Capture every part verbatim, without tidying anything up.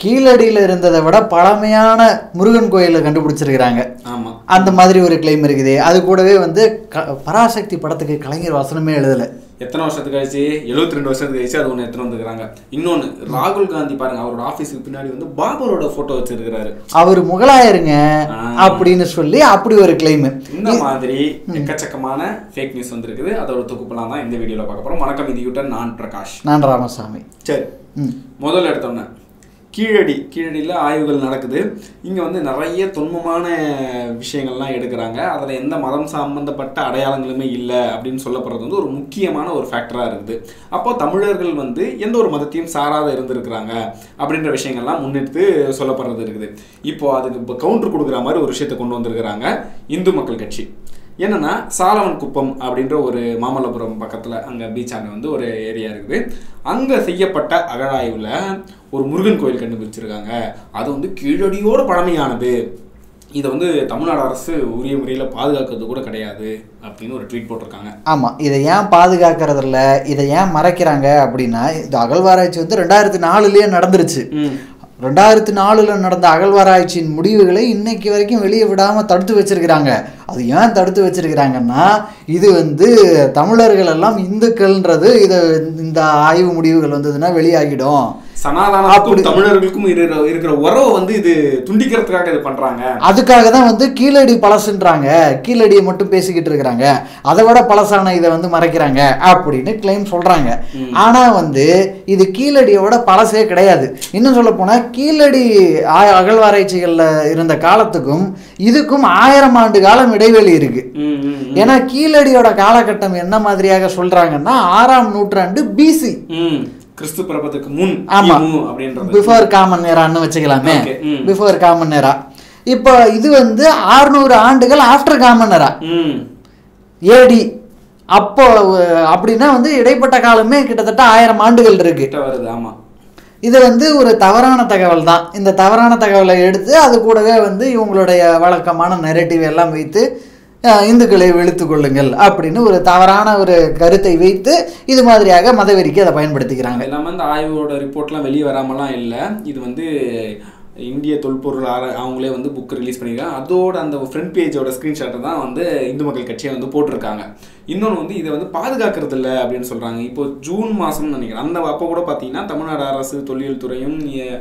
கீழடியில் இருந்ததை விட பழமையான முருகன் கோயிலை கண்டுபிடிச்சிருக்கிறாங்க. ஆமாம், அந்த மாதிரி ஒரு கிளைம் இருக்குது. அது கூடவே வந்து க பராசக்தி படத்துக்கு கலைஞர் வசனமே எழுதலை. எத்தனை வருஷத்துக்கு கழிச்சு, எழுபத்தி ரெண்டு வருஷத்துக்கு கழிச்சு அது ஒன்று எத்தனை வந்துருக்காங்க. இன்னொன்று, ராகுல் காந்தி பாருங்க, அவரோட ஆஃபீஸுக்கு பின்னாடி வந்து பாபரோட ஃபோட்டோ வச்சிருக்கிறாரு. அவர் முகலாயருங்க அப்படின்னு சொல்லி அப்படி ஒரு கிளைம். இந்த மாதிரி எக்கச்சக்கமான ஃபேக் நியூஸ் வந்துருக்குது. அதோட தொகுப்பெல்லாம் தான் இந்த வீடியோவில் பார்க்க போகிறோம். வணக்கம், இது யூட்டர், நான் பிரகாஷ். நான் ராமசாமி. சரி, முதல்ல எடுத்தோன்னே கீழடி கீழடியில் ஆய்வுகள் நடக்குது. இங்கே வந்து நிறைய தொன்மமான விஷயங்கள்லாம் எடுக்கிறாங்க. அதில் எந்த மதம் சம்பந்தப்பட்ட அடையாளங்களுமே இல்லை அப்படின்னு சொல்லப்படுறது வந்து ஒரு முக்கியமான ஒரு ஃபேக்டராக இருக்குது. அப்போது தமிழர்கள் வந்து எந்த ஒரு மதத்தையும் சாராத இருந்திருக்கிறாங்க அப்படின்ற விஷயங்கள்லாம் முன்னெடுத்து சொல்லப்படுறது இருக்குது. இப்போது அதுக்கு இப்போ கவுண்டர் கொடுக்குற மாதிரி ஒரு விஷயத்தை கொண்டு வந்திருக்கிறாங்க இந்து மக்கள் கட்சி. என்னன்னா, சாலவன் குப்பம் அப்படின்ற ஒரு மாமல்லபுரம் பக்கத்தில் அங்கே பீச்சாண்ட வந்து ஒரு ஏரியா இருக்குது. அங்கே செய்யப்பட்ட அகழாய்வில் ஒரு முருகன் கோயில் கண்டுபிடிச்சிருக்காங்க. அது வந்து கீழடியோட பழமையானது. இதை வந்து தமிழ்நாடு அரசு உரிய முறையில் பாதுகாக்கிறது கூட கிடையாது அப்படின்னு ஒரு ட்வீட் போட்டிருக்காங்க. ஆமாம், இதை ஏன் பாதுகாக்கிறதில்ல, இதை ஏன் மறைக்கிறாங்க அப்படின்னா, இது அகழ்வாராய்ச்சி வந்து ரெண்டாயிரத்தி நாலுலேயே நடந்துருச்சு. ரெண்டாயிரத்தி நாலுல நடந்த அகழ்வாராய்ச்சியின் முடிவுகளை இன்னைக்கு வரைக்கும் வெளியே விடாமல் தடுத்து வச்சிருக்கிறாங்க. அது ஏன் தடுத்து வச்சிருக்கிறாங்கன்னா, இது வந்து தமிழர்கள் எல்லாம் இந்துக்கள்ன்றது இதை இந்த ஆய்வு முடிவுகள் வந்ததுன்னா வெளியாகிடும். சனாதனத்துக்கும் தமிழர்களுக்கும் இருக்கிற உறவை வந்து இது துண்டிக்கிறதுக்காக இது பண்றாங்க. அதுக்காக தான் வந்து கீழடி பழசுன்றாங்க, கீழடியை மட்டும் பேசிக்கிட்டு இருக்கிறாங்க, அதை விட பழசான இதை வந்து மறைக்கிறாங்க அப்படின்னு கிளைம் சொல்றாங்க. ஆனா வந்து இது கீழடியோட பழசே கிடையாது. இன்னும் சொல்ல போனா கீழடி அகழ்வாராய்ச்சிகள்ல இருந்த காலத்துக்கும் இதுக்கும் ஆயிரம் ஆண்டு காலம் இடைவெளி இருக்கு. ஏன்னா கீழடியோட காலகட்டம் என்ன மாதிரியாக சொல்றாங்கன்னா ஆறாம் நூற்றாண்டு பிசி, கிறிஸ்து பிறப்பதற்கு முன். ஆமா, பிஃபோர் காமன் ஏரான்னு வச்சுக்கலாமே, பிஃபோர் காமன் ஏரா. இப்போ இது வந்து அறுநூறு ஆண்டுகள் ஆஃப்டர் காமன் ஏரா, ஏடி. அப்போ அப்படின்னா வந்து இடைப்பட்ட காலமே கிட்டத்தட்ட ஆயிரம் ஆண்டுகள் இருக்கு. ஆமா, இது வந்து ஒரு தவறான தகவல் தான். இந்த தவறான தகவலை எடுத்து அது கூடவே வந்து இவங்களுடைய வழக்கமான நெரேட்டிவ் எல்லாம் வைத்து இந்துக்களை வெளுத்து கொள்ளுங்கள் அப்படின்னு ஒரு தவறான ஒரு கருத்தை வைத்து இது மாதிரியாக மதவெறிக்கு அதை பயன்படுத்திக்கிறாங்க. எல்லாமே இந்த ஆய்வோட ரிப்போர்ட்லாம் வெளியே வராமலாம் இல்லை. இது வந்து இந்திய தொல்பொருள் ஆர அவங்களே வந்து புக் ரிலீஸ் பண்ணியிருக்காங்க. அதோட அந்த ஃப்ரண்ட் பேஜோட ஸ்க்ரீன்ஷாட்டை தான் வந்து இந்து மக்கள் கட்சியை வந்து போட்டிருக்காங்க. இன்னொன்று வந்து இதை வந்து பாதுகாக்கிறது இல்லை அப்படின்னு சொல்கிறாங்க. இப்போ ஜூன் மாதம்னு நினைக்கிறேன், அந்த அப்போ கூட பார்த்தீங்கன்னா தமிழ்நாடு அரசு தொல்லியல் துறையும்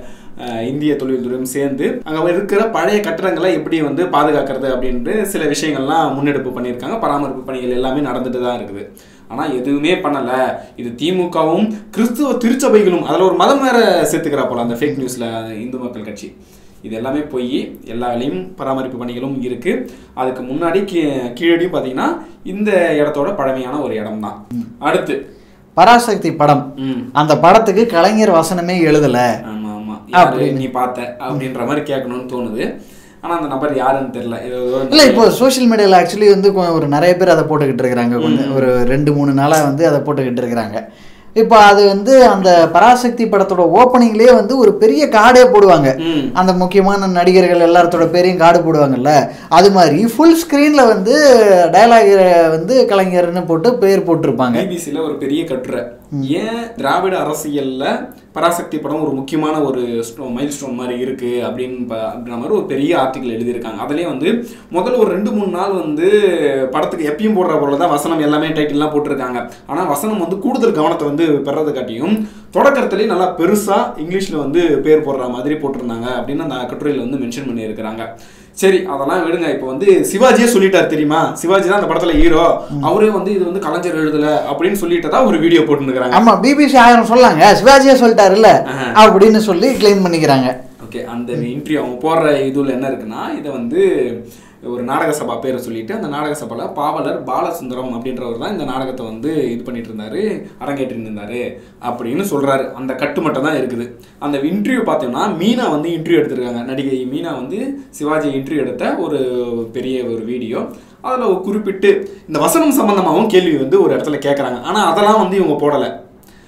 இந்திய தொல்லியல் துறையும் சேர்ந்து அங்கே இருக்கிற பழைய கட்டடங்களை எப்படி வந்து பாதுகாக்கிறது அப்படின்ட்டு சில விஷயங்கள்லாம் முன்னெடுப்பு பண்ணியிருக்காங்க. பராமரிப்பு பணிகள் எல்லாமே நடந்துட்டு தான் இருக்குது. ஆனால் எதுவுமே பண்ணலை. இது திமுகவும் கிறிஸ்துவ திருச்சபைகளும் அதில் ஒரு மதம் வேற சேர்த்துக்கிறா போல அந்த ஃபேக் நியூஸில் இந்து மக்கள் கட்சி. இது எல்லாமே போய் எல்லா வேலையும் பராமரிப்பு பணிகளும் இருக்குது. அதுக்கு முன்னாடி கீ கீழடியும் பார்த்தீங்கன்னா இந்த இடத்தோட பழமையான ஒரு இடம் தான். அடுத்து பராசக்தி படம், அந்த படத்துக்கு கலைஞர் வசனமே எழுதலை. ஆமாம் ஆமாம், நீ பார்த்த அப்படின்ற மாதிரி கேட்கணும்னு தோணுது. ஆனால் அந்த நபர் யாருன்னு தெரியல. இல்லை, இப்போ சோஷியல் மீடியாவில் ஆக்சுவலி வந்து ஒரு நிறைய பேர் அதை போட்டுக்கிட்டு இருக்கிறாங்க. கொஞ்சம் ஒரு ரெண்டு மூணு நாளாக வந்து அதை போட்டுக்கிட்டு இருக்கிறாங்க. இப்போ அது வந்து அந்த பராசக்தி படத்தோட ஓப்பனிங்லேயே வந்து ஒரு பெரிய கார்டே போடுவாங்க. அந்த முக்கியமான நடிகர்கள் எல்லாத்தோட பேரையும் கார்டு போடுவாங்கல்ல, அது மாதிரி ஃபுல் ஸ்க்ரீனில் வந்து டயலாக் வந்து கலைஞர்னு போட்டு பேர் போட்டிருப்பாங்க. பிபிசியில் ஒரு பெரிய கட்டுரை, ஏன் திராவிட அரசியலில் பராசக்தி படம் ஒரு முக்கியமான ஒரு ஸ்டோ மைல் ஸ்டோன் மாதிரி இருக்குது அப்படின்னு அப்படின்ற மாதிரி ஒரு பெரிய ஆர்டிக்கல் எழுதியிருக்காங்க. அதுலேயே வந்து முதல்ல ஒரு ரெண்டு மூணு நாள் வந்து படத்துக்கு எப்பயும் போடுற போல தான் வசனம் எல்லாமே டைட்டில்லாம் போட்டிருக்காங்க. ஆனால் வசனம் வந்து கூடுதல் கவனத்தை வந்து பெறதை காட்டியும் தொடக்கத்துலேயே நல்லா பெருசாக இங்கிலீஷில் வந்து பேர் போடுற மாதிரி போட்டிருந்தாங்க அப்படின்னு அந்த கட்டுரையில் வந்து மென்ஷன் பண்ணியிருக்கிறாங்க. சரி, அதெல்லாம் விடுங்க. இப்போ வந்து சிவாஜியே சொல்லிட்டார் தெரியுமா, சிவாஜி தான் அந்த படத்துல ஹீரோ, அவரே வந்து இது வந்து கலைஞர் எழுதல அப்படின்னு சொல்லிட்டதா ஒரு வீடியோ போட்டுருக்காங்க. ஆமா, பிபிசி ஆயிரம் சொல்லாங்க, சிவாஜியே சொல்லிட்டாரு இல்ல அப்படின்னு சொல்லி கிளைம் பண்ணிக்கிறாங்க. ஓகே, அந்த இன்டர்வியூ அவங்க போடுற இதுல என்ன இருக்குன்னா, இதை வந்து ஒரு நாடக சபா பேரை சொல்லிட்டு அந்த நாடக சபாவில் பாவலர் பாலசுந்தரம் அப்படின்றவர் தான் இந்த நாடகத்தை வந்து இது பண்ணிட்டு இருந்தாரு, அரங்கேற்றிட்டு இருந்தாரு அப்படின்னு சொல்றாரு. அந்த கட்டு மட்டும் தான் இருக்குது. அந்த இன்டர்வியூ பார்த்தோம்னா மீனா வந்து இன்டர்வியூ எடுத்திருக்காங்க. நடிகை மீனா வந்து சிவாஜி இன்டர்வியூ எடுத்த ஒரு பெரிய ஒரு வீடியோ. அதில் குறிப்பிட்டு இந்த வசனம் சம்பந்தமாகவும் கேள்வி வந்து ஒரு இடத்துல கேட்குறாங்க. ஆனால் அதெல்லாம் வந்து இவங்க போடலை.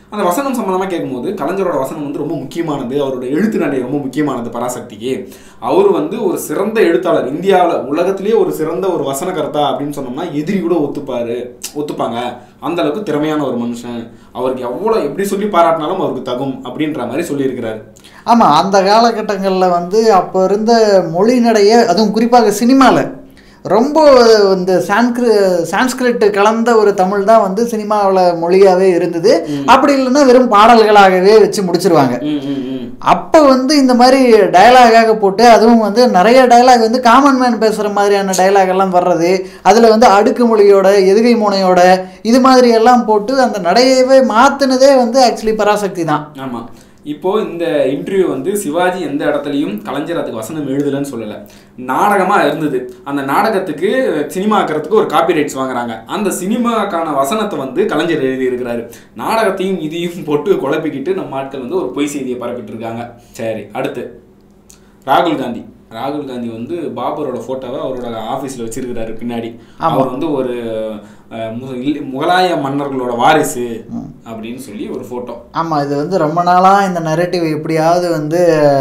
அந்த வசனம் சம்பந்தமாக கேட்கும்போது கலைஞரோட வசனம் வந்து ரொம்ப முக்கியமானது, அவரோட எழுத்து நடை ரொம்ப முக்கியமானது பராசக்திக்கு. அவர் வந்து ஒரு சிறந்த எழுத்தாளர், இந்தியாவில் உலகத்திலேயே ஒரு சிறந்த ஒரு வசனகர்த்தா அப்படின்னு சொன்னோம்னா எதிரி கூட ஒத்துப்பாரு ஒத்துப்பாங்க அந்த அளவுக்கு திறமையான ஒரு மனுஷன், அவருக்கு எவ்வளோ எப்படி சொல்லி பாராட்டினாலும் அவருக்கு தகும் அப்படின்ற மாதிரி சொல்லியிருக்கிறாரு. ஆமாம், அந்த காலகட்டங்களில் வந்து அப்போ இருந்த மொழி நடைய, அதுவும் குறிப்பாக சினிமாவில் ரொம்ப இந்த சான்ஸ்கிரி சான்ஸ்கிரிட் கலந்த ஒரு தமிழ் தான் வந்து சினிமாவில் மொழியாகவே இருந்தது. அப்படி இல்லைன்னா வெறும் பாடல்களாகவே வச்சு முடிச்சிருவாங்க. அப்போ வந்து இந்த மாதிரி டயலாகாக போட்டு, அதுவும் வந்து நிறைய டயலாக் வந்து காமன் மேன் பேசுகிற மாதிரியான டயலாக் எல்லாம் வர்றது, அதில் வந்து அடுக்கு மொழியோட எதுகை மோனையோட இது மாதிரி எல்லாம் போட்டு அந்த நடையவே மாற்றினதே வந்து ஆக்சுவலி பராசக்தி தான். ஆமாம். இப்போது இந்த இன்டர்வியூ வந்து சிவாஜி எந்த இடத்துலையும் கலைஞர் அதுக்கு வசனம் எழுதலைன்னு சொல்லலை, நாடகமாக இருந்தது. அந்த நாடகத்துக்கு சினிமா ஆக்கிறதுக்கு ஒரு காப்பி ரைட்ஸ் வாங்குறாங்க. அந்த சினிமாக்கான வசனத்தை வந்து கலைஞர் எழுதியிருக்கிறாரு. நாடகத்தையும் இதையும் போட்டு குழப்பிக்கிட்டு நம்ம ஆட்கள் வந்து ஒரு பொய் செய்தியை பரப்பிட்டு இருக்காங்க. சரி, அடுத்து ராகுல் காந்தி. ராகுல் காந்தி வந்து பாபரோட ஃபோட்டோவை அவரோட ஆஃபீஸில் வச்சிருக்கிறாரு பின்னாடி. அவர் வந்து ஒரு முகலாய மன்னர்களோட வாரிசு அப்படின்னு சொல்லி ஒரு ஃபோட்டோ. ஆமாம், இது வந்து ரொம்ப நாளாக இந்த நரேட்டிவ் எப்படியாவது வந்து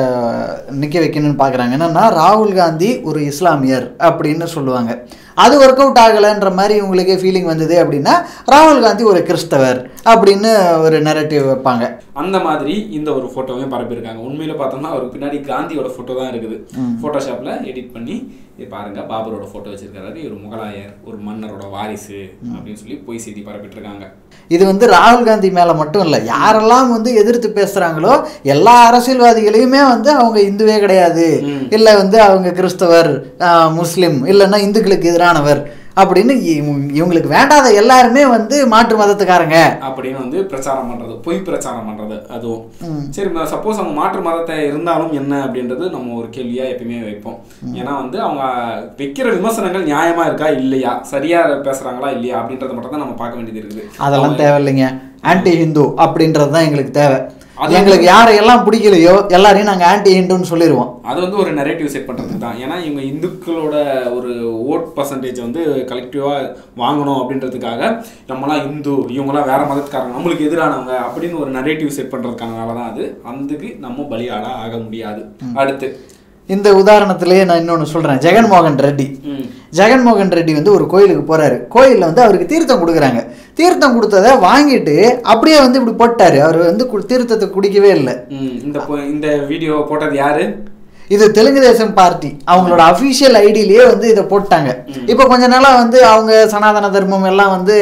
நிற்க வைக்கணும்னு பார்க்குறாங்க. என்னென்னா ராகுல் காந்தி ஒரு இஸ்லாமியர் அப்படின்னு சொல்லுவாங்க. அது ஒர்க் அவுட் ஆகலைன்ற மாதிரி இவங்களுக்கே ஃபீலிங் வந்தது அப்படின்னா ராகுல் காந்தி ஒரு கிறிஸ்தவர் அப்படின்னு ஒரு நரேட்டிவ் வைப்பாங்க. அந்த மாதிரி இந்த ஒரு ஃபோட்டோவையும் பரப்பியிருக்காங்க. உண்மையில் பார்த்தோம்னா அவருக்கு பின்னாடி காந்தியோட ஃபோட்டோ தான் இருக்குது. ஃபோட்டோஷாப்பில் எடிட் பண்ணி பாருங்க பாபரோட ஃபோட்டோ வச்சிருக்காரு, ஒரு முகலாயர் ஒரு மன்னரோட வாரிசு அப்படின்னு சொல்லி பொய் செய்தி பரப்பிட்டு இருக்காங்க. இது வந்து ராகுல் காந்தி மேலே மட்டும் இல்லை, யாரெல்லாம் வந்து எதிர்த்து பேசுகிறாங்களோ எல்லா அரசியல்வாதிகளையுமே வந்து அவங்க இந்துவே கிடையாது, இல்லை வந்து அவங்க கிறிஸ்தவர் முஸ்லீம் இல்லைன்னா இந்துக்களுக்கு எதிரானவர் அப்படின்னு இவங்களுக்கு வேண்டாத எல்லாருமே வந்து மாற்று மதத்துக்காரங்க அப்படின்னு வந்து பிரச்சாரம் பண்றது, பொய் பிரச்சாரம் பண்றது. அதுவும் சரி, சப்போஸ் அவங்க மாற்று மதத்தை இருந்தாலும் என்ன அப்படின்றது நம்ம ஒரு கேள்வியா எப்பயுமே வைப்போம். ஏன்னா வந்து அவங்க வைக்கிற விமர்சனங்கள் நியாயமா இருக்கா இல்லையா, சரியா பேசுறாங்களா இல்லையா அப்படின்றத மட்டும் தான் நம்ம பார்க்க வேண்டியது இருக்குது. அதெல்லாம் தேவையில்லைங்க. ஆன்டி ஹிந்து அப்படின்றது தான் எங்களுக்கு தேவை. அது எங்களுக்கு யாரையெல்லாம் பிடிக்கலையோ எல்லாரையும் நாங்கள் ஆன்டி ஹிந்துன்னு சொல்லிடுவோம். அது வந்து ஒரு நெரேட்டிவ் செட் பண்ணுறதுக்கு தான். ஏன்னா இவங்க இந்துக்களோட ஒரு ஓட் பர்சன்டேஜ் வந்து கலெக்டிவாக வாங்கணும் அப்படின்றதுக்காக நம்மளாம் இந்து, இவங்களாம் வேற மதத்துக்காரங்க, நம்மளுக்கு எதிரானவங்க அப்படின்னு ஒரு நெரேட்டிவ் செட் பண்ணுறதுக்கானனால தான் அது. அதுக்கு நம்ம பலியாடாக ஆக முடியாது. அடுத்து இந்த உதாரணத்திலேயே நான் இன்னொன்று சொல்கிறேன். ஜெகன்மோகன் ரெட்டி ஜெகன்மோகன் ரெட்டி வந்து ஒரு கோயிலுக்கு போகிறாரு. கோயிலில் வந்து அவருக்கு தீர்த்தம் கொடுக்குறாங்க. தீர்த்தம் கொடுத்ததை வாங்கிட்டு அப்படியே வந்து இப்படி போட்டாரு. அவர் வந்து தீர்த்தத்தை குடிக்கவே இல்லை. இந்த இந்த வீடியோ போட்டது யாரு? இது தெலுங்கு தேசம் பார்ட்டி அவங்களோட அஃபிஷியல் ஐடியிலேயே வந்து இதை போட்டாங்க. இப்போ கொஞ்ச நாளாக வந்து அவங்க சனாதன தர்மம் எல்லாம் வந்து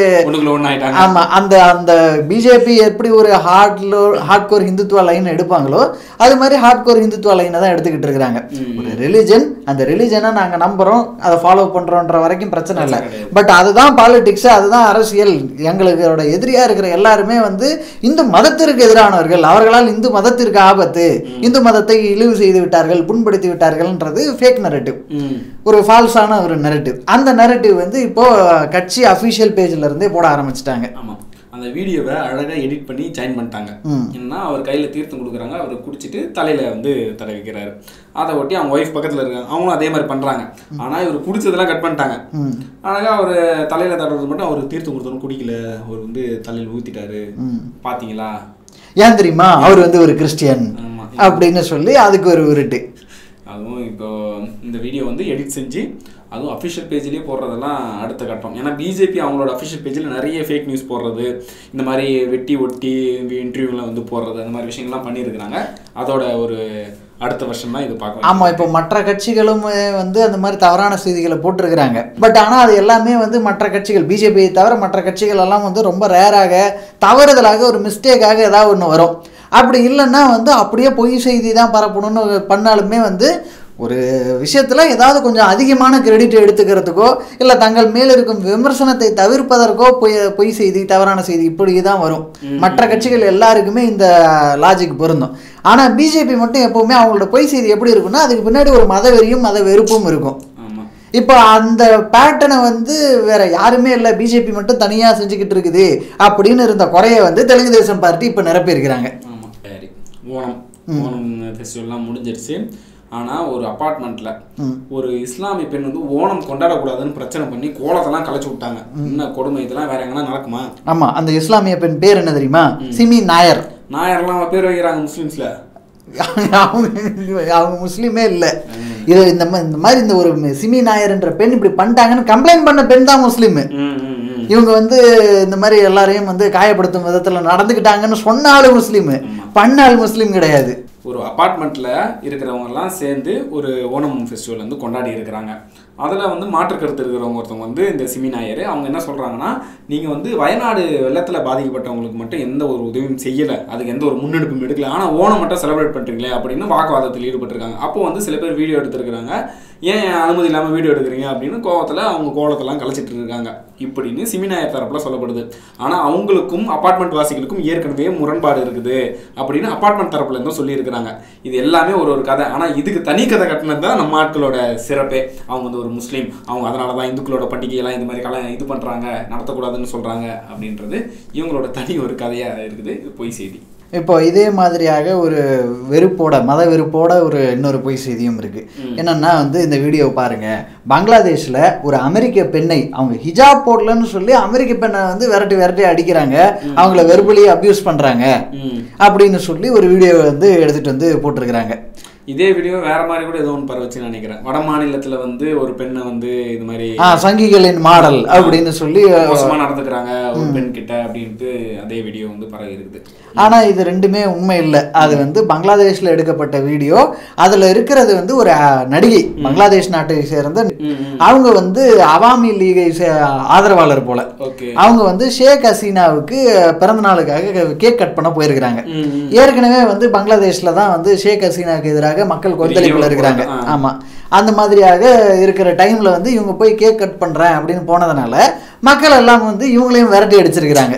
ஆமாம், அந்த அந்த பிஜேபி எப்படி ஒரு ஹார்ட்லோ ஹார்ட் கோர் ஹிந்துத்துவ லைன் எடுப்பாங்களோ அது மாதிரி ஹார்ட் கோர் ஹிந்துத்துவ லைனை தான் எடுத்துக்கிட்டு இருக்கிறாங்க. ஒரு ரிலிஜன், அந்த ரிலிஜனை நாங்கள் நம்புகிறோம், அதை ஃபாலோ பண்ணுறோன்ற வரைக்கும் பிரச்சனை இல்லை. பட் அதுதான் பாலிடிக்ஸ், அதுதான் அரசியல். எங்களுக்கோட எதிரியாக இருக்கிற எல்லாருமே வந்து இந்து மதத்திற்கு எதிரானவர்கள், அவர்களால் இந்து மதத்திற்கு ஆபத்து, இந்து மதத்தை இழிவு செய்து விட்டார்கள், புண்படுத்தி விட்டார்கள்ன்றது ஃபேக் நரேட்டிவ், ஒரு ஃபால்ஸான ஒரு நரேட்டிவ். அந்த நரேட்டிவ் வந்து இப்போ கட்சி அஃபிஷியல் பேஜ்ல இருந்தே போட ஆரம்பிச்சிட்டாங்க. ஆமாம், அந்த வீடியோவை அழகாக எடிட் பண்ணி ஜாயின் பண்ணிட்டாங்க. ஏன்னா அவர் கையில் தீர்த்தம் கொடுக்குறாங்க, அவர் குடிச்சிட்டு தலையில் வந்து தடவிக்கிறாரு. அதை ஒட்டி அவங்க ஒய்ஃப் பக்கத்தில் இருக்காங்க, அவங்களும் அதே மாதிரி பண்ணுறாங்க. ஆனால் இவர் குடிச்சதெல்லாம் கட் பண்ணிட்டாங்க. அழகாக அவர் தலையில் தடவுறது மட்டும் அவர் தீர்த்தம் கொடுத்தோன்னு குடிக்கல, அவர் வந்து தலையில் ஊற்றிட்டாரு. பார்த்தீங்களா? ஏன் தெரியுமா? அவர் வந்து ஒரு கிறிஸ்டியன் அப்படின்னு சொல்லி அதுக்கு ஒரு உருட்டு. அதுவும் இப்போ இந்த வீடியோ வந்து எடிட் செஞ்சு அதுவும் அஃபிஷியல் பேஜ்லேயே போடுறதெல்லாம் அடுத்த கட்டம். ஏன்னா பிஜேபி அவங்களோட அஃபிஷியல் பேஜில் நிறைய ஃபேக் நியூஸ் போடுறது, இந்த மாதிரி வெட்டி ஒட்டி இன்டர்வியூவில் வந்து போடுறது, அந்த மாதிரி விஷயங்கள்லாம் பண்ணியிருக்கிறாங்க. அதோட ஒரு அடுத்த வருஷம் தான் இது பார்க்கலாம். ஆமாம், இப்போ மற்ற கட்சிகளும் வந்து அந்த மாதிரி தவறான செய்திகளை போட்டிருக்கிறாங்க. பட் ஆனால் அது எல்லாமே வந்து மற்ற கட்சிகள், பிஜேபியை தவிர மற்ற கட்சிகள் எல்லாம் வந்து ரொம்ப ரேராக தவறுதலாக ஒரு மிஸ்டேக்காக ஏதாவது ஒன்று வரும். அப்படி இல்லைன்னா வந்து அப்படியே பொய் செய்தி தான் பரப்பணும்னு பண்ணாலுமே வந்து ஒரு விஷயத்தில் ஏதாவது கொஞ்சம் அதிகமான கிரெடிட் எடுத்துக்கிறதுக்கோ இல்லை தங்கள் மேல் இருக்கும் விமர்சனத்தை தவிர்ப்பதற்கோ பொய் பொய் செய்தி தவறான செய்தி இப்படி தான் வரும். மற்ற கட்சிகள் எல்லாருக்குமே இந்த லாஜிக் பொருந்தும். ஆனால் பிஜேபி மட்டும் எப்போவுமே அவங்களோட பொய் செய்தி எப்படி இருக்குன்னா அதுக்கு பின்னாடி ஒரு மத வெறியும் மத வெறுப்பும் இருக்கும். இப்போ அந்த பேட்டர்னை வந்து வேற யாருமே இல்லை, பிஜேபி மட்டும் தனியாக செஞ்சுக்கிட்டு இருக்குது அப்படின்னு இருந்த குறைய வந்து தெலுங்கு தேசம் பார்ட்டி இப்போ நிரப்பியிருக்கிறாங்க. ஓணம் ஓணம் ஃபெஸ்டிவல்லாம் முடிஞ்சிருச்சு. ஆனால் ஒரு அப்பார்ட்மெண்ட்டில் ஒரு இஸ்லாமிய பெண் வந்து ஓணம் கொண்டாடக்கூடாதுன்னு பிரச்சனை பண்ணி கோலத்தெல்லாம் கலைச்சு விட்டாங்க. என்ன கொடுமை, இதெல்லாம் வேற எங்கன்னா நடக்குமா? ஆமாம், அந்த இஸ்லாமிய பெண் பேர் என்ன தெரியுமா? சிமி நாயர். நாயர்லாம் பேர் வைக்கிறாங்க முஸ்லீம்ஸில். அவங்க அவங்க முஸ்லீமே இல்லை. இது இந்த இந்த மாதிரி இந்த ஒரு சிமி நாயர்ன்ற பெண் இப்படி பண்ணிட்டாங்கன்னு கம்ப்ளைண்ட் பண்ண பெண் தான் முஸ்லீமு. இவங்க வந்து இந்த மாதிரி எல்லாரையும் வந்து காயப்படுத்தும் விதத்தில் நடந்துக்கிட்டாங்கன்னு சொன்னாலும் முஸ்லீமு, பண்ணால் முஸ்லீம் கிடையாது. ஒரு அப்பார்ட்மெண்ட்டில் இருக்கிறவங்கெல்லாம் சேர்ந்து ஒரு ஓணம் ஃபெஸ்டிவல் வந்து கொண்டாடி இருக்கிறாங்க. அதில் வந்து மாற்று கருத்து இருக்கிறவங்க ஒருத்தவங்க வந்து இந்த சிமி நாயர், அவங்க என்ன சொல்கிறாங்கன்னா, நீங்கள் வந்து வயநாடு வெள்ளத்தில் பாதிக்கப்பட்டவங்களுக்கு மட்டும் எந்த ஒரு உதவியும் செய்யலை, அதுக்கு எந்த ஒரு முன்னெடுப்பும் எடுக்கல, ஆனால் ஓணம் மட்டும் செலிப்ரேட் பண்ணுறீங்களே அப்படின்னு வாக்குவாதத்தில் ஈடுபட்டிருக்காங்க. அப்போ வந்து சில பேர் வீடியோ எடுத்துருக்காங்க. ஏன் அனுமதி இல்லாமல் வீடியோ எடுக்கிறீங்க அப்படின்னு கோவத்தில் அவங்க கோலத்தெல்லாம் கலைச்சிட்டு இருக்காங்க இப்படின்னு சிமி நாயர் தரப்பில் சொல்லப்படுது. ஆனால் அவங்களுக்கும் அப்பார்ட்மெண்ட் வாசிகளுக்கும் ஏற்கனவே முரண்பாடு இருக்குது அப்படின்னு அப்பார்ட்மெண்ட் தரப்புல இருந்தும் சொல்லியிருக்கிறாங்க. இது எல்லாமே ஒரு ஒரு கதை. ஆனால் இதுக்கு தனி கதை கட்டினது தான் நம்ம ஆட்களோட சிறப்பே. அவங்க வந்து ஒரு முஸ்லீம், அவங்க அதனால தான் இந்துக்களோட பண்டிகையெல்லாம் இந்த மாதிரி கலை இது பண்ணுறாங்க, நடத்தக்கூடாதுன்னு சொல்கிறாங்க அப்படின்றது இவங்களோட தனி ஒரு கதையாக இருக்குது. இது பொய் செய்தி. இப்போ இதே மாதிரியாக ஒரு வெறுப்போட மத வெறுப்போட ஒரு இன்னொரு பொய் செய்தியும் இருக்குது. என்னென்னா வந்து இந்த வீடியோ பாருங்கள், பங்களாதேஷில் ஒரு அமெரிக்க பெண்ணை அவங்க ஹிஜாப் போடலன்னு சொல்லி அமெரிக்க பெண்ணை வந்து விரட்டி விரட்டி அடிக்கிறாங்க, அவங்கள வெறுப்புலையே அப்யூஸ் பண்ணுறாங்க அப்படின்னு சொல்லி ஒரு வீடியோ வந்து எடுத்துகிட்டு வந்து போட்டிருக்கிறாங்க. இதே வீடியோ வேற மாதிரி கூட ஏதோ ஒன்று பரவச்சுன்னு நினைக்கிறேன். வட மாநிலத்துல வந்து ஒரு பெண்ணை வந்து இது மாதிரி சங்கிகளின் மாடல் அப்படின்னு சொல்லி மோசமா நடந்துக்கிறாங்க ஒரு பெண் கிட்ட அப்படின்ட்டு அதே வீடியோ வந்து பரவி இருக்குது. ஆனா இது ரெண்டுமே உண்மை இல்லை. அது வந்து பங்களாதேஷ்ல எடுக்கப்பட்ட வீடியோ. அதுல இருக்கிறது வந்து ஒரு நடிகை, பங்களாதேஷ் நாட்டை சேர்ந்த, அவங்க வந்து அவாமி லீகை ஆதரவாளர் போல. அவங்க வந்து ஷேக் ஹசீனாவுக்கு பிறந்த நாளுக்காக கேக் கட் பண்ண போயிருக்கிறாங்க. ஏற்கனவே வந்து பங்களாதேஷ்ல தான் வந்து ஷேக் ஹசீனாவுக்கு எதிராக மக்கள் கொந்தளிப்புல இருக்கிறாங்க. ஆமா, அந்த மாதிரியாக இருக்கிற டைம்ல வந்து இவங்க போய் கேக் கட் பண்றேன் அப்படின்னு போனதுனால மக்கள் எல்லாம் வந்து இவங்களையும் விரட்டி அடிச்சிருக்கிறாங்க.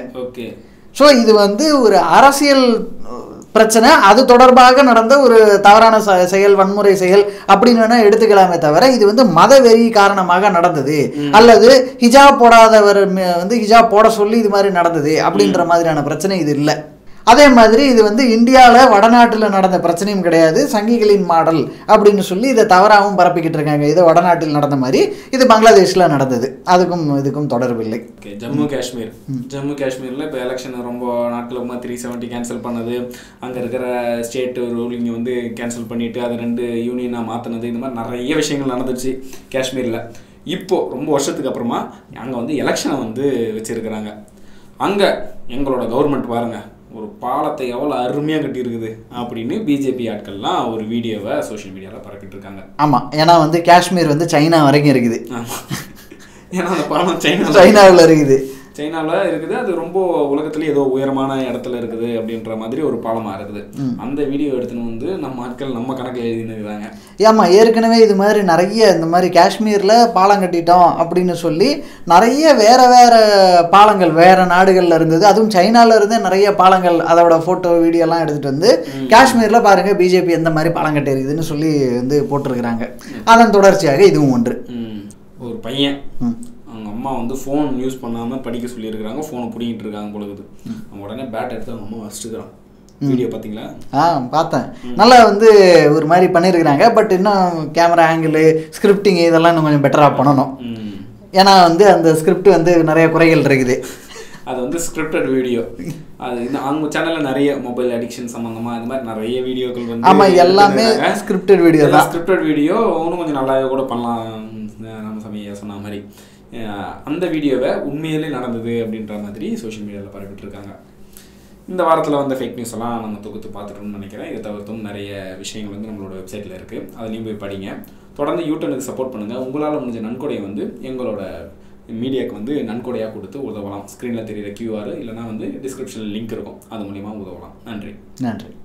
ஸோ இது வந்து ஒரு அரசியல் பிரச்சனை, அது தொடர்பாக நடந்த ஒரு தவறான செயல், வன்முறை செயல் அப்படின்னு வேணா எடுத்துக்கலாமே தவிர இது வந்து மத வெறி காரணமாக நடந்தது அல்லது ஹிஜாப் போடாதவர் வந்து ஹிஜாப் போட சொல்லி இது மாதிரி நடந்தது அப்படின்ற மாதிரியான பிரச்சனை இது இல்லை. அதே மாதிரி இது வந்து இந்தியாவில் வடநாட்டில் நடந்த பிரச்சனையும் கிடையாது. சங்கிகளின் மாடல் அப்படின்னு சொல்லி இதை தவறாகவும் பரப்பிக்கிட்டு இருக்காங்க. இது வடநாட்டில் நடந்த மாதிரி இது பங்களாதேஷில் நடந்தது, அதுக்கும் இதுக்கும் தொடர்பில்லை. ஜம்மு காஷ்மீர் ஜம்மு காஷ்மீரில் இப்போ எலெக்ஷன் ரொம்ப நாட்களுக்கு த்ரீ செவன்ட்டி கேன்சல் பண்ணது, அங்கே இருக்கிற ஸ்டேட் ரூலிங்கை வந்து கேன்சல் பண்ணிவிட்டு அதை ரெண்டு யூனியனாக மாற்றினது, இந்த மாதிரி நிறைய விஷயங்கள் நடந்துச்சு காஷ்மீரில். இப்போது ரொம்ப வருஷத்துக்கு அப்புறமா அங்கே வந்து எலெக்ஷனை வந்து வச்சுருக்கிறாங்க. அங்கே எங்களோட கவர்மெண்ட் பாருங்கள் ஒரு பாலத்தை எவ்வளோ அருமையாக கட்டியிருக்குது அப்படின்னு பிஜேபி ஆட்கள்லாம் ஒரு வீடியோவை சோஷியல் மீடியாவில் பரப்பிட்டு இருக்காங்க. ஆமாம், ஏன்னா வந்து காஷ்மீர் வந்து சைனா வரைக்கும் இருக்குது. ஏன்னா அந்த பாலம் சைனா சைனாவில் இருக்குது சைனாவில் இருக்குது. அது ரொம்ப உலகத்துலேயே ஏதோ உயரமான இடத்துல இருக்குது அப்படின்ற மாதிரி ஒரு பாலமாக இருக்குது. அந்த வீடியோ எடுத்துன்னு வந்து நம்ம ஆட்கள் நம்ம கணக்கில் எழுதினுக்கிறாங்க. ஆமாம், ஏற்கனவே இது மாதிரி நிறைய இந்த மாதிரி காஷ்மீரில் பாலம் கட்டிட்டோம் அப்படின்னு சொல்லி நிறைய வேற வேற பாலங்கள் வேற நாடுகளில் இருந்தது, அதுவும் சைனாவில் இருந்தே நிறைய பாலங்கள் அதோட ஃபோட்டோ வீடியோலாம் எடுத்துகிட்டு வந்து காஷ்மீரில் பாருங்கள் பிஜேபி எந்த மாதிரி பாலம் கட்டி இருக்குதுன்னு சொல்லி வந்து போட்டிருக்கிறாங்க. அதன் தொடர்ச்சியாக இதுவும் ஒன்று. ஒரு பையன் அவங்க அம்மா வந்து ஃபோன் யூஸ் பண்ணாமல் படிக்க சொல்லியிருக்கிறாங்க, ஃபோனை பிடிங்கிட்டு இருக்காங்க பொழுது. அவங்க உடனே பேட் எடுத்து அவங்க அம்மா வச்சுக்கிறான். வீடியோ பார்த்தீங்களா? ஆ பார்த்தேன். நல்லா வந்து ஒரு மாதிரி பண்ணியிருக்கிறாங்க. பட் இன்னும் கேமரா ஆங்கிள், ஸ்கிரிப்டிங் இதெல்லாம் இன்னும் கொஞ்சம் பெட்டராக பண்ணணும். ஏன்னா வந்து அந்த ஸ்கிரிப்ட் வந்து நிறைய குறைகள் இருக்குது. அது வந்து ஸ்கிரிப்டட் வீடியோ. அது இன்னும் அவங்க சேனலில் நிறைய மொபைல் அடிக்ஷன் சம்மந்தமாக அது மாதிரி நிறைய வீடியோக்கள் வந்து ஆமாம், எல்லாமே ஸ்கிரிப்டட் வீடியோ தான். ஸ்கிரிப்டட் வீடியோ இன்னும் கொஞ்சம் நல்லாவே கூட பண்ணலாம். நம்ம சமயம் சொன்ன மாதிரி அந்த வீடியோவை உண்மையிலே நடந்தது அப்படின்ற மாதிரி சோஷியல் மீடியாவில் பரப்பிட்டு இருக்காங்க. இந்த வாரத்தில் வந்த ஃபேக் நியூஸ் எல்லாம் நம்ம தொகுத்து பார்த்துட்டோம்னு நினைக்கிறேன். இதை தவிர்த்தும் நிறைய விஷயங்கள் வந்து நம்மளோட வெப்சைட்டில் இருக்குது, அதுலேயும் போய் படிங்க. தொடர்ந்து யூடியூனுக்கு சப்போர்ட் பண்ணுங்கள். உங்களால் முடிஞ்ச நன்கொடையை வந்து எங்களோட மீடியாவுக்கு வந்து நன்கொடையாக கொடுத்து உதவலாம். ஸ்க்ரீனில் தெரிகிற கியூஆர் இல்லைனா வந்து டிஸ்கிரிப்ஷனில் லிங்க் இருக்கும், அது மூலிமா உதவலாம். நன்றி. நன்றி.